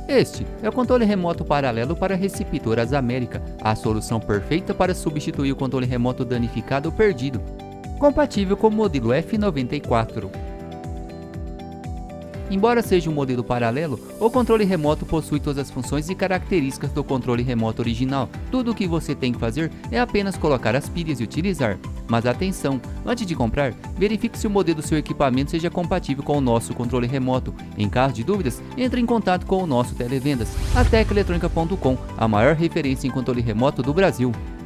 Este é o controle remoto paralelo para receptoras América, a solução perfeita para substituir o controle remoto danificado ou perdido. Compatível com o modelo F94. Embora seja um modelo paralelo, o controle remoto possui todas as funções e características do controle remoto original. Tudo o que você tem que fazer é apenas colocar as pilhas e utilizar. Mas atenção, antes de comprar, verifique se o modelo do seu equipamento seja compatível com o nosso controle remoto. Em caso de dúvidas, entre em contato com o nosso televendas, a teclaeletronica.com, a maior referência em controle remoto do Brasil.